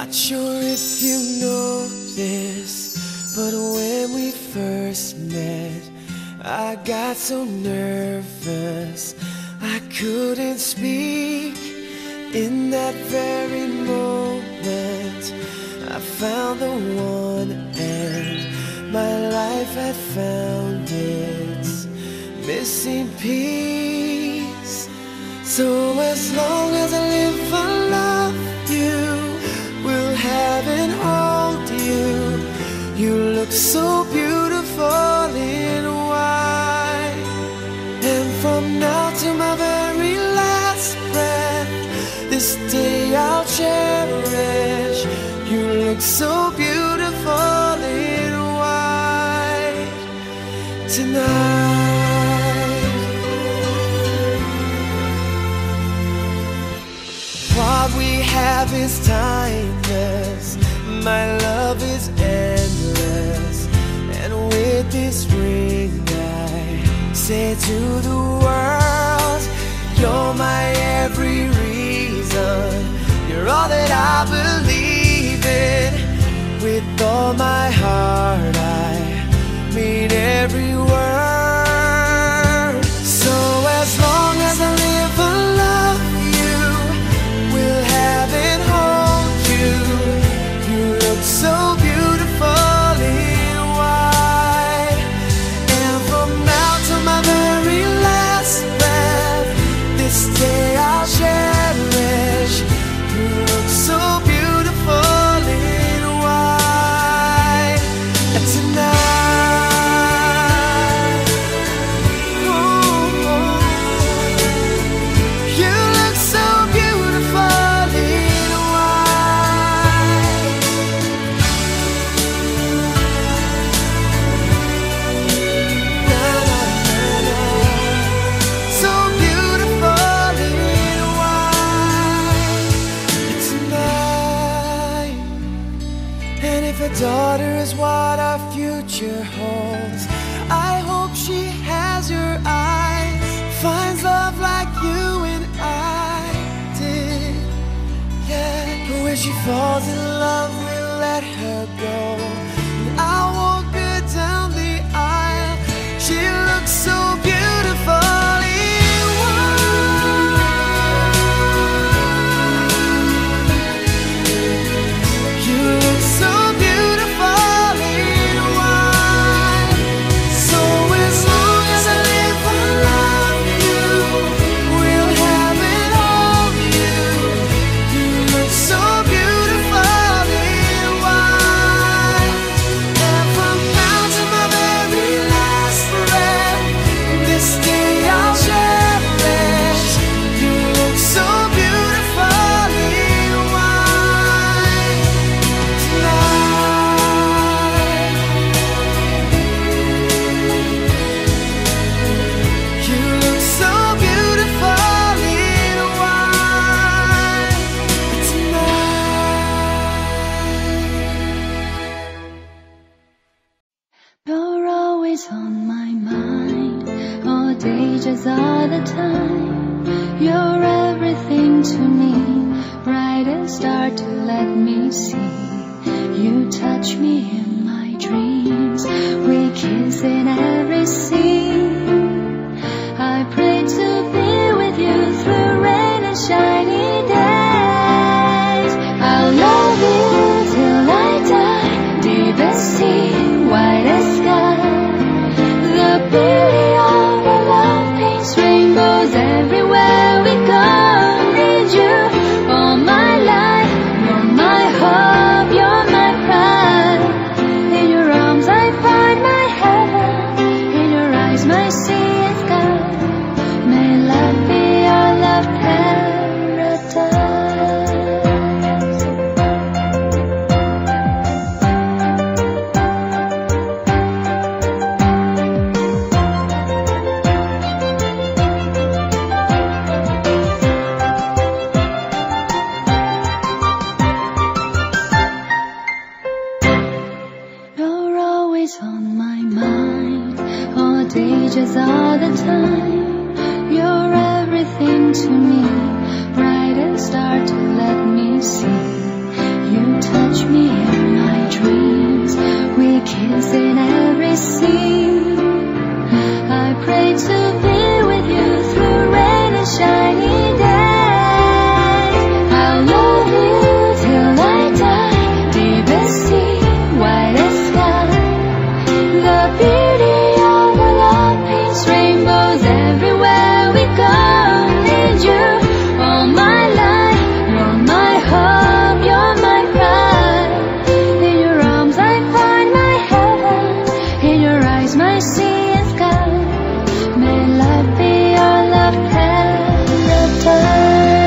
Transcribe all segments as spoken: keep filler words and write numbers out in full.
Not sure if you know this, but when we first met, I got so nervous I couldn't speak. In that very moment, I found the one, and my life had found its missing piece. So as long as I live, I love you, will have and hold you. You look so beautiful in white, and from now to my very last breath, this day I'll cherish. You look so beautiful in white tonight. What we have is timeless, my love is endless, and with this ring I say to the world, you're my every reason, you're all that I believe in. With all my heart I mean every word. So as long as I live, I love you, will have and hold you. You look so beautiful in white, and from now to my very last breath, this day I'll cherish. You look so beautiful in white tonight. Ooh, you look so beautiful in white. Na, na, na, na. So beautiful in white tonight. And if a daughter is what our future holds, I hope she has your eyes, finds love like you and I did. Yeah, but when she falls in love, we'll let her go, and I'll walk her down the aisle. She looks so beautiful in white. You look so beautiful in white. So as long as I live, I love you, will have and hold you. You look so beautiful in white, and from now to my very last breath, this day I'll cherish. You look so beautiful in white tonight. You look so beautiful in white tonight. You're always on my mind, all day, just all the time. You're everything to me, brightest star to let me see. You touch me in my dreams, we kiss in every scene. I pray to be with you through rain and shiny days. I'll love you till I die, deepest sea, widest sky. The beauty of our love paints rainbows everywhere we go. Need you all my life, you're my hope, you're my pride. In your arms I find my heaven, in your eyes my sea and sky. May love be our love paradise. You're always on my mind, all day, just all the time. You're everything to me, brightest star to let me see. You touch me in my dreams. We kiss in every scene. I pray to be with you through rain and shiny days. I'll love you till I die. Deepest sea, widest sky. The beauty of our love paints rainbows everywhere we go. Need you all my life. You're my hope, you're my pride. In your arms I find my heaven. In your eyes my sea and sky. May life be our love paradise.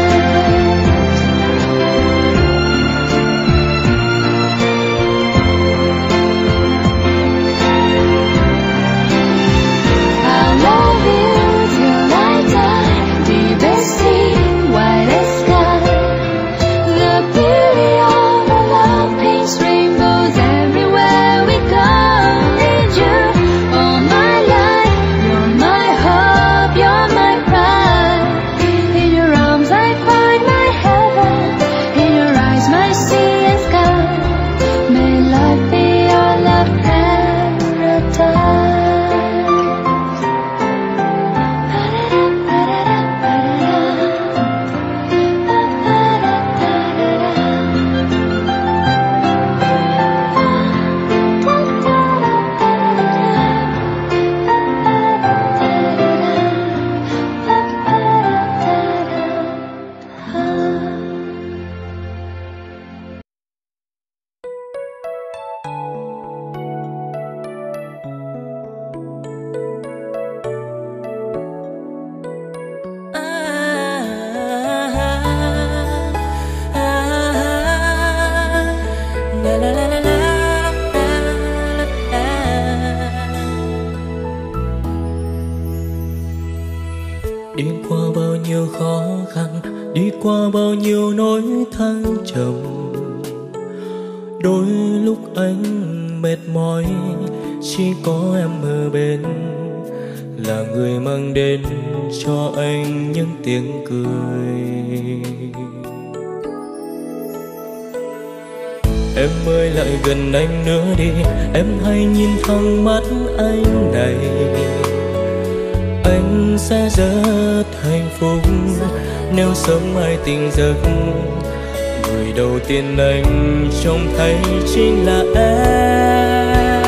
I'll love you till I die. Deepest sea, widest sky. The beauty of our love paints rainbows everywhere we go. Need you all my life. You're my hope, you're my pride. In your arms I find my heaven. In your eyes my sea and sky. May life be our love paradise. Đi qua bao nhiêu khó khăn, đi qua bao nhiêu nỗi thăng trầm. Đôi lúc anh mệt mỏi, chỉ có em ở bên, là người mang đến cho anh những tiếng cười. Em ơi lại gần anh nữa đi, em hãy nhìn thẳng mắt anh này. Anh sẽ rất hạnh phúc nếu sớm mai tỉnh giấc. Người đầu tiên anh trông thấy chính là em.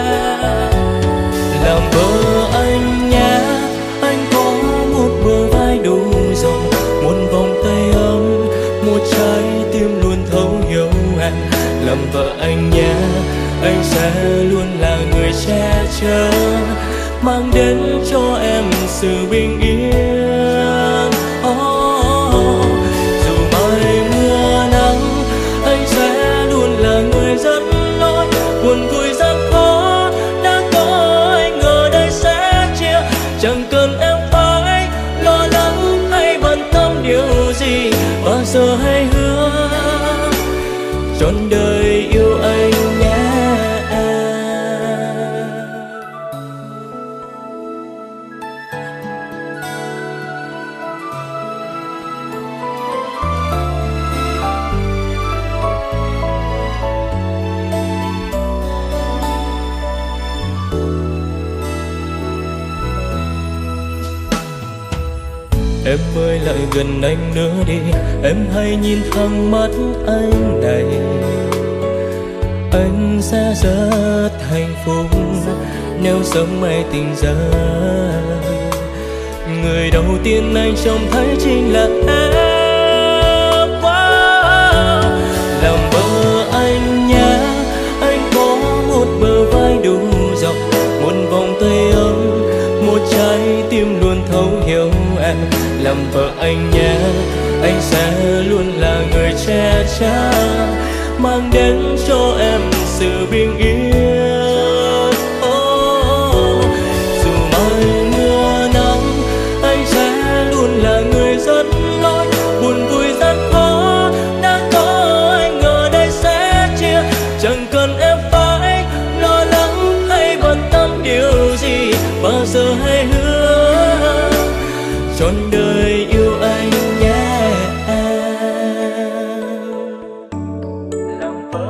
Làm vợ anh nhé, anh có một bờ vai đủ rộng, một vòng tay ấm, một trái tim luôn thấu hiểu em. Làm vợ anh nhé, anh sẽ luôn là người che chở, mang đến cho em sự bình yên. Oh, dù mai mưa nắng, anh sẽ luôn là người dẫn lối. Buồn vui gian khó đã có anh ở đây sẽ chia. Chẳng cần em phải lo lắng hay bận tâm điều gì, bao giờ hãy hứa trọn đời yêu anh nhé. Em ơi lại gần anh nữa đi, em hãy nhìn thẳng mắt anh này. Anh sẽ rất hạnh phúc nếu sớm mai tỉnh giấc. Người đầu tiên anh trông thấy chính là em. Wow. Làm vợ anh nhé, anh có một bờ vai đủ rộng, một vòng tay ấm, một trái tim luôn thấu hiểu em. Làm vợ anh nhé, anh sẽ luôn là người che chở, mang đến cho em sự bình yên. Oh, dù mai mưa nắng, anh sẽ luôn là người dẫn lối. Buồn vui gian khó đã có anh ở đây sẽ chia. Chẳng cần em phải lo lắng hay bận tâm điều gì, bao giờ hãy hứa trọn đời yêu anh nhé. Làm vợ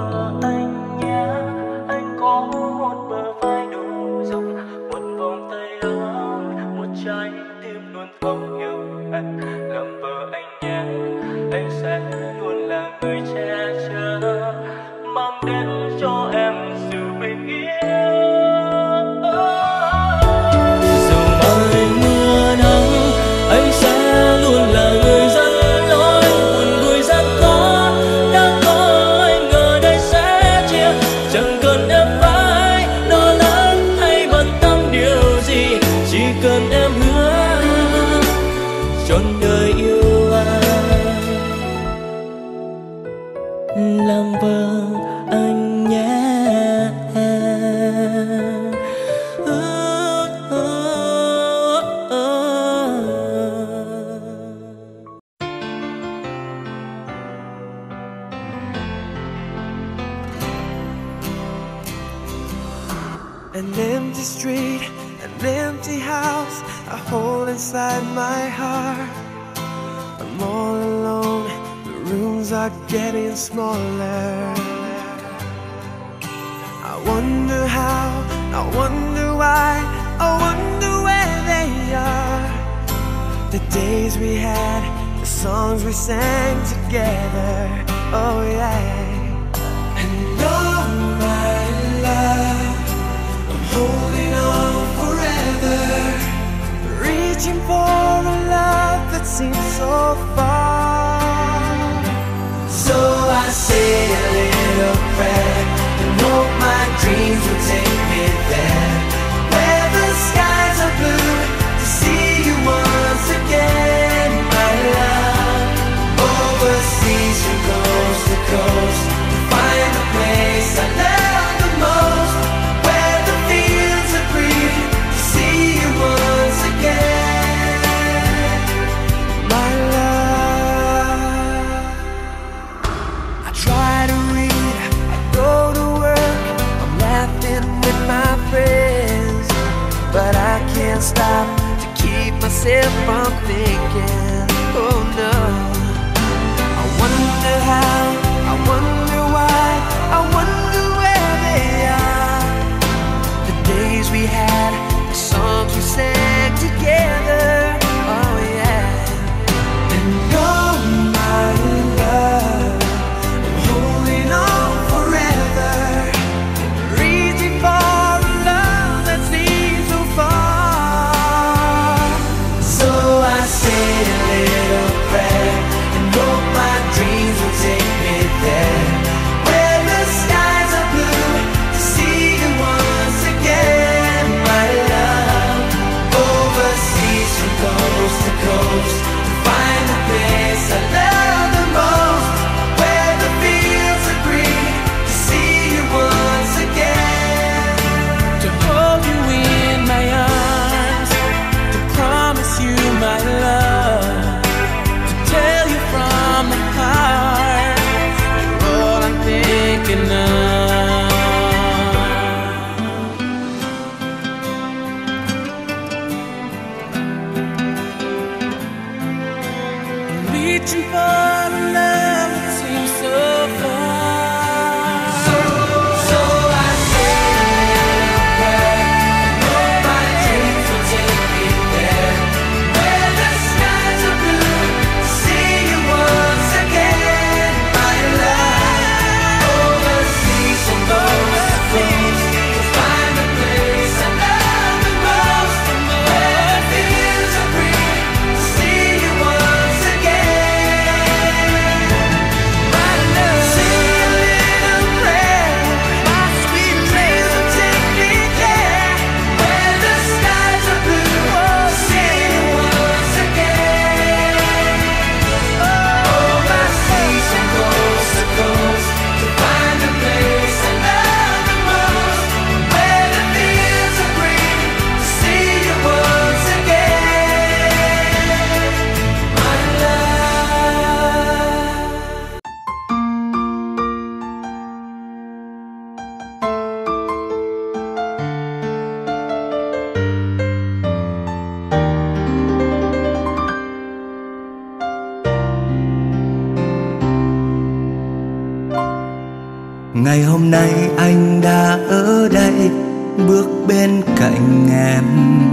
An empty street, an empty house I hold inside my heart. I'm all alone, the rooms are getting smaller. I wonder how, I wonder why, I wonder where they are. The days we had, the songs we sang together, oh yeah. And oh my love, I'm holding on forever, reaching for a love that seems so far. So I say a little prayer and hope my dreams will take me there, where the skies are blue, to see you once again, my love. Overseas from coast to coast, to find the place I love the most, where the fields are green, to see you once again, my love. I try to read, I go to work, I'm laughing with my friends, but I can't stop to keep myself from thinking, oh no. I wonder how, I wonder why, I wonder where they are. The days we had, the songs we sang together, oh yeah. And oh my love, I'm holding on forever, reaching for a love that seems so far. So I say a little prayer and hope my dreams will take me there, where the skies are blue, to see you once again, my love. Overseas from coast to coast, to find the place I love the most, where the fields are green, to see you once again, to hold you in my arms, to promise you my love, to tell you from the heart, you're all I'm thinking of. I'm reaching for a love that seems so far. So, so I say a little prayer and hope my dreams will take me there, where the skies are blue, to see you once again, my love. Overseas and coast to coast, to find the place I love the most, where the fields are green, to see you once again, my love. Say a little prayer, my sweet dreams will take me there, where the skies are blue, to see you once again. Overseas and coast to coast, to find the place I love the most, where the fields are green, to see you once again, my love. Ngày hôm nay anh đã ở đây, bước bên cạnh em,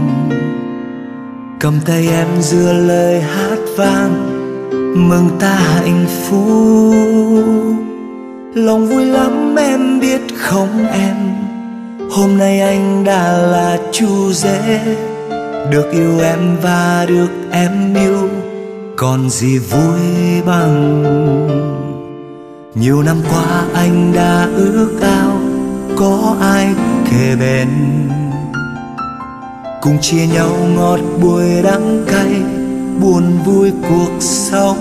cầm tay em giữa lời hát vang, mừng ta hạnh phúc. Lòng vui lắm em biết không em, hôm nay anh đã là chú rể, được yêu em và được em yêu, còn gì vui bằng. Nhiều năm qua anh đã ước ao có ai kề bên, cùng chia nhau ngọt bùi đắng cay, buồn vui cuộc sống.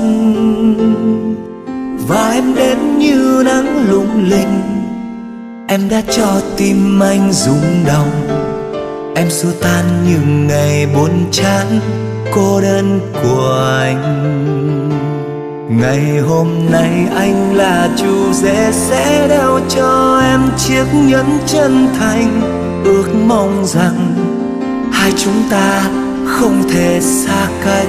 Và em đến như nắng lung linh, em đã cho tim anh rung động, em xua tan những ngày buồn chán cô đơn của anh. Ngày hôm nay anh là chú rể sẽ đeo cho em chiếc nhẫn chân thành, ước mong rằng hai chúng ta không thể xa cách.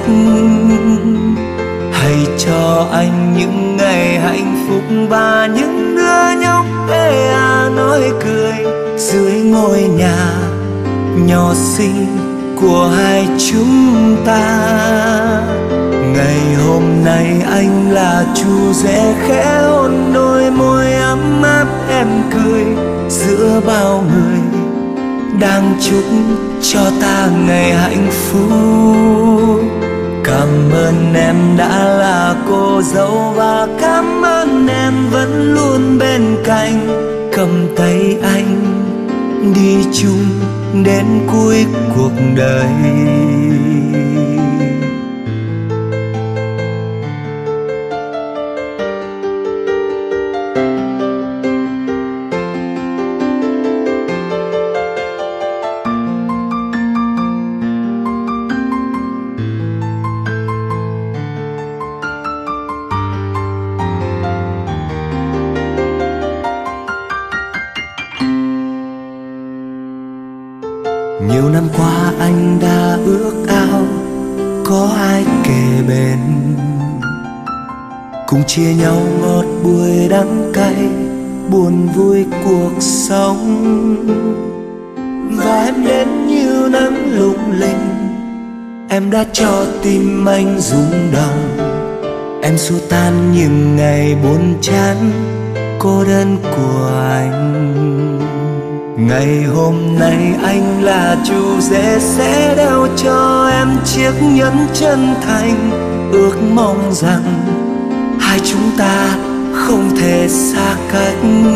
Hãy cho anh những ngày hạnh phúc và những đứa nhóc ê à nói cười dưới ngôi nhà nhỏ xinh của hai chúng ta. Ngày hôm nay anh là chú rể khẽ hôn đôi môi ấm áp em cười giữa bao người đang chúc cho ta ngày hạnh phúc. Cảm ơn em đã là cô dâu và cảm ơn em vẫn luôn bên cạnh. Cầm tay anh đi chung đến cuối cuộc đời. Nhiều năm qua anh đã ước ao có ai kề bên, cùng chia nhau ngọt bùi đắng cay, buồn vui cuộc sống. Và em đến như nắng lung linh, em đã cho tim anh rung động. Em xua tan những ngày buồn chán cô đơn của anh. Ngày hôm nay anh là chú rể sẽ đeo cho em chiếc nhẫn chân thành. Ước mong rằng hai chúng ta không thể xa cách.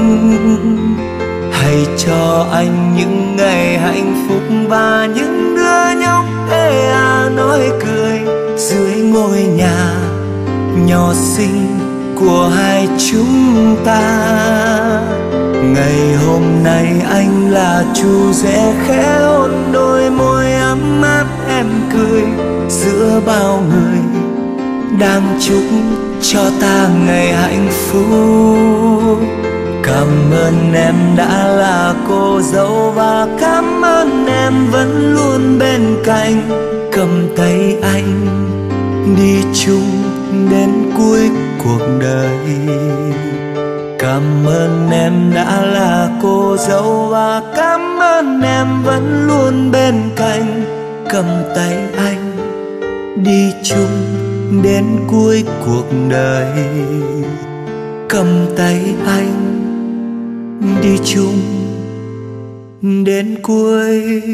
Hãy cho anh những ngày hạnh phúc và những đứa nhóc ê à nói cười dưới ngôi nhà nhỏ xinh của hai chúng ta. Ngày hôm nay anh là chú rể khẽ hôn đôi môi ấm áp em cười giữa bao người đang chúc cho ta ngày hạnh phúc. Cảm ơn em đã là cô dâu và cảm ơn em vẫn luôn bên cạnh. Cầm tay anh đi chung đến cuối cuộc đời. Cảm ơn em đã là cô dâu và cảm ơn em vẫn luôn bên cạnh. Cầm tay anh đi chung đến cuối cuộc đời. Cầm tay anh đi chung đến cuối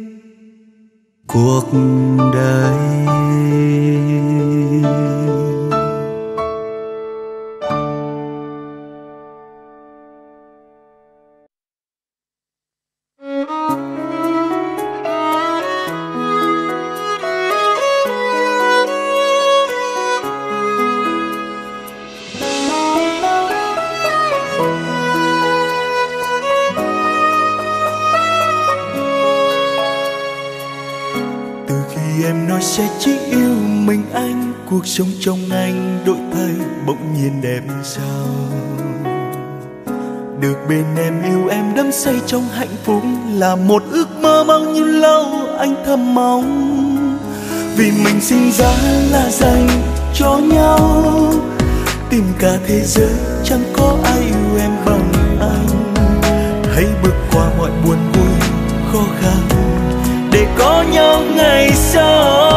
cuộc đời. Sẽ chỉ yêu mình anh, cuộc sống trong anh đổi thay bỗng nhiên đẹp sao. Được bên em yêu em đắm say trong hạnh phúc là một ước mơ bao nhiêu lâu anh thầm mong. Vì mình sinh ra là dành cho nhau, tìm cả thế giới chẳng có ai yêu em bằng anh. Hãy bước qua mọi buồn vui khó khăn để có nhau ngày sau.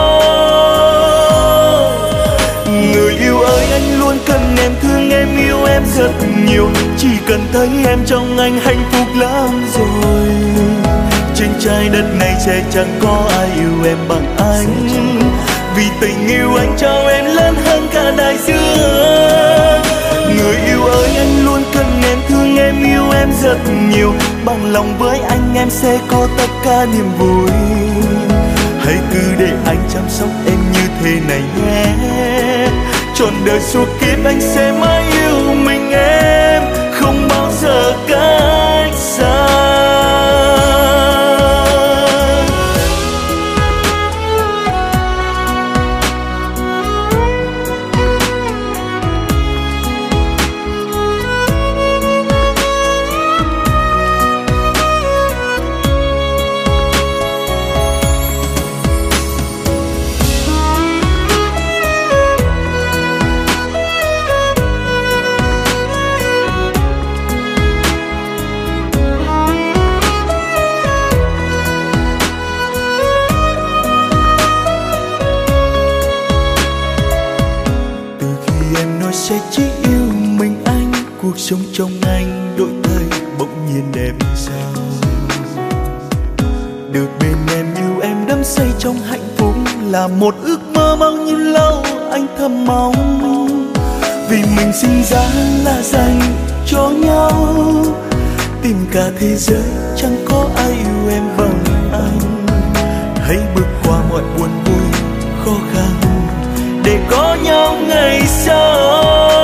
Người yêu ơi anh luôn cần em, thương em yêu em rất nhiều. Chỉ cần thấy em trong anh hạnh phúc lắm rồi. Trên trái đất này sẽ chẳng có ai yêu em bằng anh. Vì tình yêu anh cho em lớn hơn cả đại dương. Người yêu ơi anh luôn cần em, thương em yêu em rất nhiều. Bằng lòng với anh em sẽ có tất cả niềm vui. Hãy cứ để anh chăm sóc em như thế này nhé. Trọn đời suốt kiếp anh sẽ mãi yêu mình em, không bao giờ cách xa. một ước mơ bao nhiêu lâu anh thầm mong, vì mình sinh ra là dành cho nhau. Tìm cả thế giới chẳng có ai yêu em bằng anh. Hãy bước qua mọi buồn vui khó khăn để có nhau ngày sau.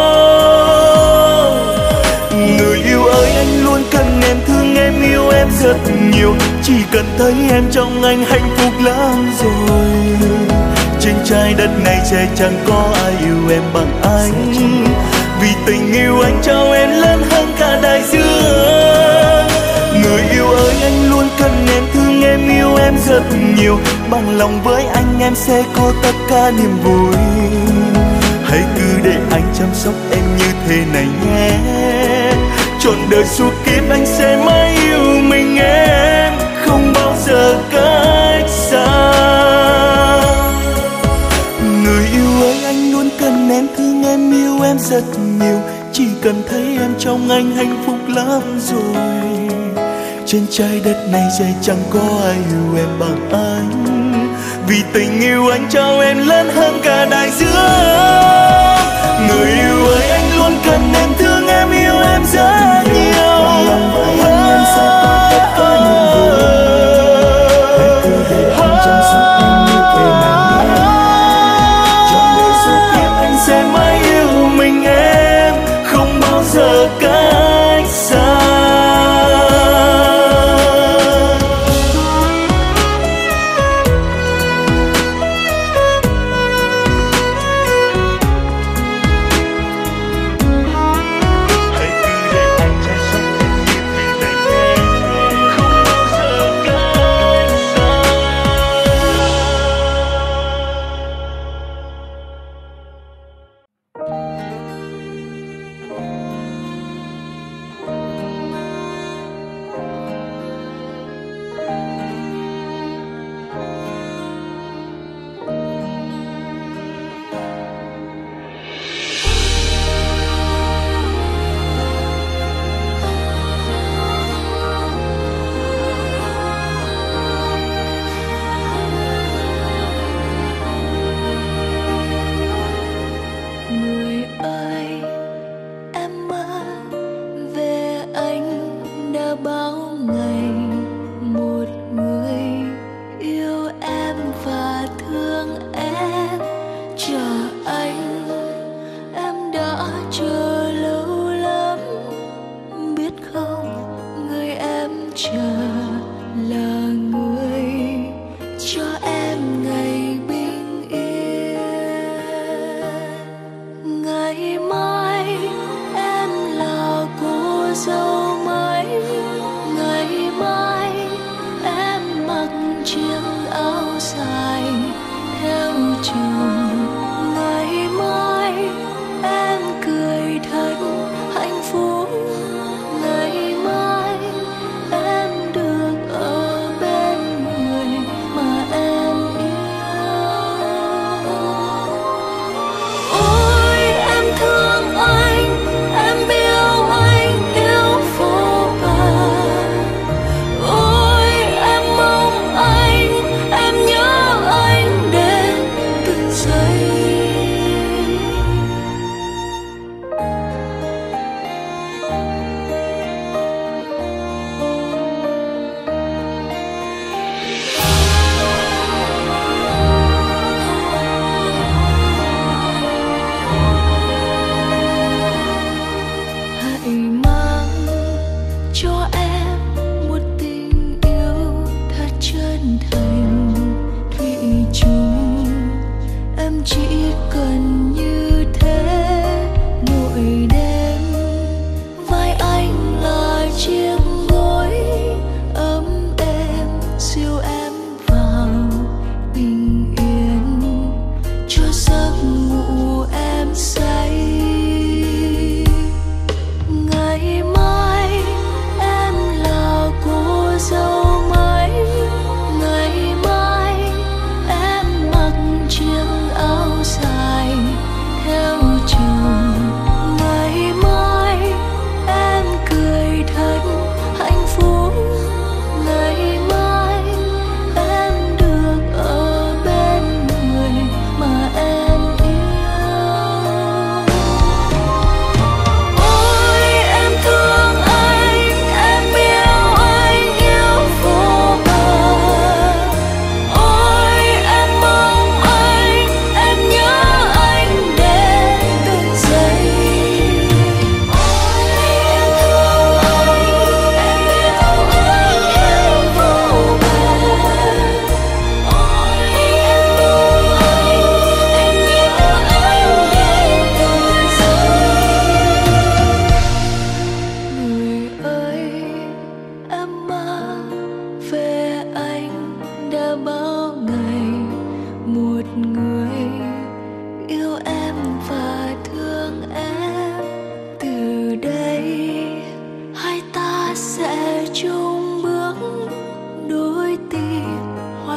Người yêu ơi, anh luôn cần em, thương em, yêu em rất nhiều. Chỉ cần thấy em trong anh hạnh phúc lắm rồi. Trên trái đất này sẽ chẳng có ai yêu em bằng anh, vì tình yêu anh trao em lớn hơn cả đại dương. Người yêu ơi, anh luôn cần em, thương em, yêu em rất nhiều. Bằng lòng với anh em sẽ có tất cả niềm vui. Hãy cứ để anh chăm sóc em như thế này nhé. Trọn đời suốt kiếp anh sẽ mãi yêu mình em, không bao giờ cách xa. Người yêu ơi, anh luôn cần em, thương em, yêu em rất nhiều. Chỉ cần thấy em trong anh hạnh phúc lắm rồi. Trên trái đất này sẽ chẳng có ai yêu em bằng anh, vì tình yêu anh trao em lớn hơn cả đại dương. Người yêu ơi, anh luôn cần em, thương em, yêu em rất nhiều. Bằng lòng với anh em sẽ có tất cả niềm vui. Hãy cứ để anh chăm sóc em như thế này nhé. Trọn đời suốt kiếp anh sẽ mãi yêu mình em, không bao giờ cách xa.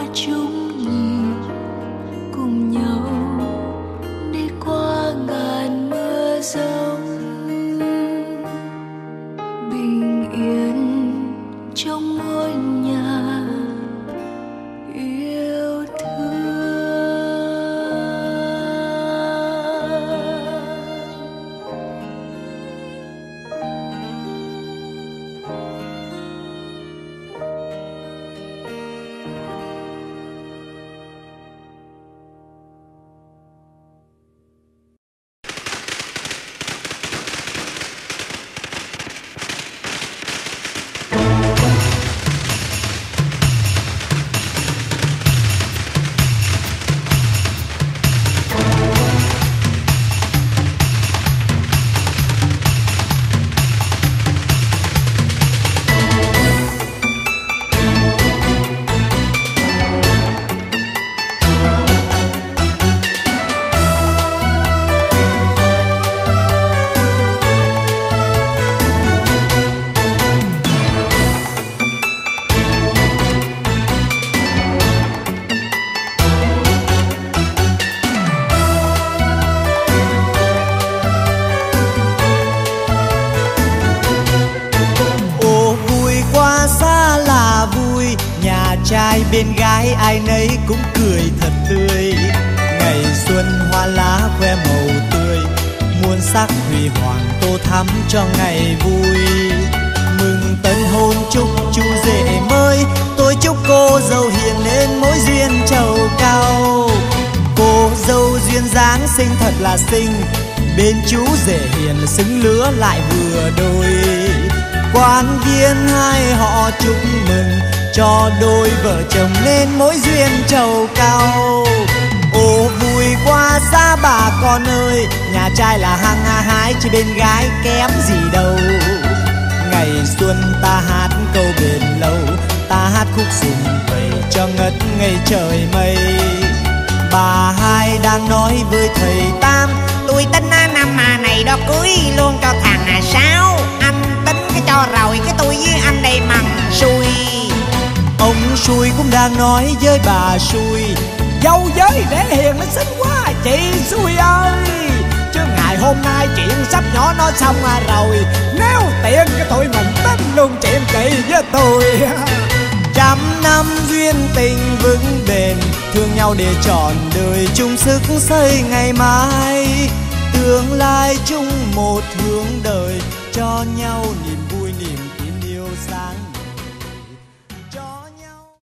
chung nhịp cùng nhau đi qua ngàn mưa giông, bình yên trong ngôi nhà yêu thương. Trai bên gái ai nấy cũng cười thật tươi, ngày xuân hoa lá khoe màu tươi, muôn sắc huy hoàng tô thắm cho ngày vui. Mừng tân hôn chúc chú rể mới, tôi chúc cô dâu hiền nên mối duyên trầu cao. Cô dâu duyên dáng xinh thật là xinh, bên chú rể hiền xứng lứa lại vừa đôi. Quan viên hai họ chúc mừng cho đôi vợ chồng nên mối duyên trầu cao. Ô vui quá xa bà con ơi, nhà trai là hăng hái chứ bên gái kém gì đâu. Ngày xuân ta hát câu bền lâu, ta hát khúc sùng vầy cho ngất ngây trời mây. Bà hai đang nói với thầy Tam, tôi tính năm mà này đó cưới luôn cho thằng à Sáu. Anh tính cái cho rồi cái tôi với anh đây mằng xui. Ông xui cũng đang nói với bà xui, dâu giới để hiền nó xinh quá chị xui ơi. Chứ ngày hôm nay chuyện sắp nhỏ nó xong rồi, nếu tiện cái tụi mình tính luôn chuyện chị với tôi. Trăm năm duyên tình vững bền, thương nhau để trọn đời chung sức xây ngày mai. Tương lai chung một hướng đời cho nhau niềm